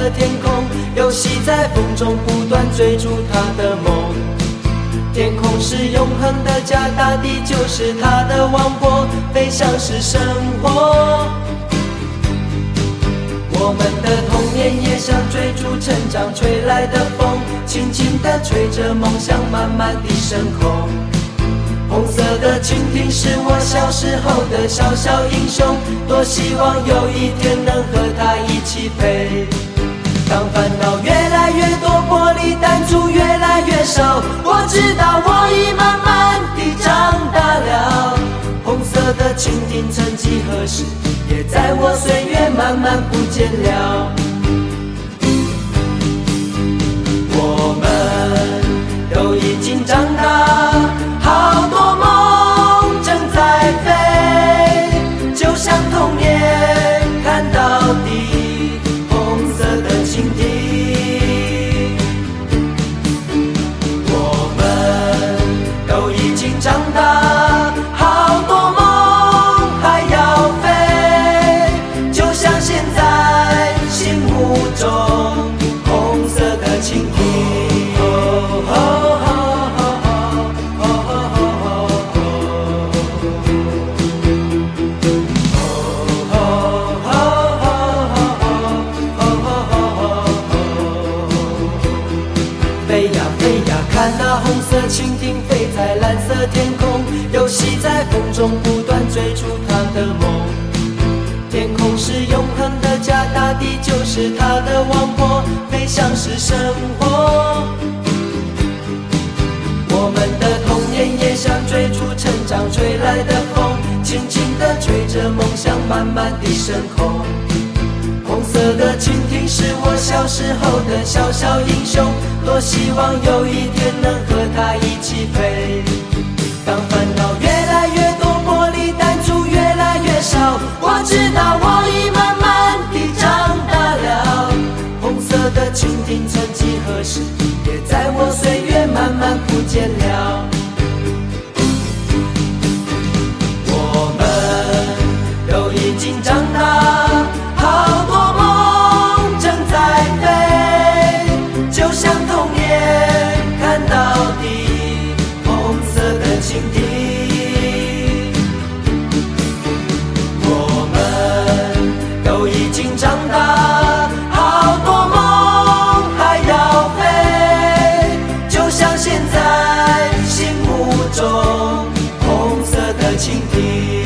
色天空，游戏在风中不断追逐他的梦。天空是永恒的家，大地就是他的王国，飞翔是生活。我们的童年也像追逐成长吹来的风，轻轻地吹着梦想慢慢地升空。红色的蜻蜓是我小时候的小小英雄，多希望有一天能和它一起飞。当烦恼越来越多，玻璃弹珠越来越少，我知道我已慢慢地长大了。红色的蜻蜓曾几何时，也在我岁月慢慢不见了。我们都已经长大，好多梦正在飞，就像童年看到底红色的蜻蜓。我们都已经长大，好多梦还要飞，就像现在心目中红色的蜻蜓。飞呀飞呀，看那红色蜻蜓飞在蓝色天空，游戏在风中不断追逐它的梦。天空是永恒的家，大地就是它的王国，飞翔是生活。我们的童年也像追逐成长吹来的风，轻轻地吹着梦想慢慢地升空。红色的蜻蜓是我小时候的小小英雄，多希望有一天能和它一起飞。当烦恼越来越多，玻璃弹珠越来越少，我知道我已慢慢地长大了。红色的蜻蜓曾几何时，也在我岁月慢慢不见了。我们都已经长大，好多梦正在飞，就像童年看到底红色的蜻蜓。我们都已经长大，好多梦还要飞，就像现在心目中红色的蜻蜓。